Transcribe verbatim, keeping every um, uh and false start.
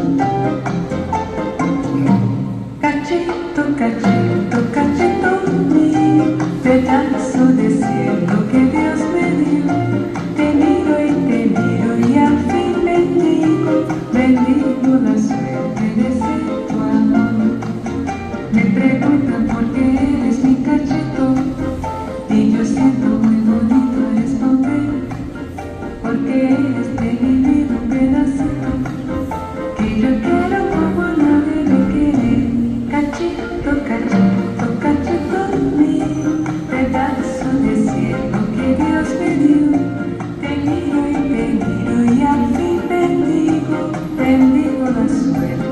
Cachito, cachito, cachito mío, pedazo de cielo que Dios me dio. Te miro y te miro y al fin bendigo, bendigo la suerte de ser tu amor. Me preguntan por qué eres mi cachito y yo siento muy bonito responder, porque eres de mi vida un pedacito que yo quiero como nadie me quiere. Cachito, cachito, cachito mío, pedazo de cielo que Dios me dio. Te miro y te miro y al fin bendigo, bendigo la suerte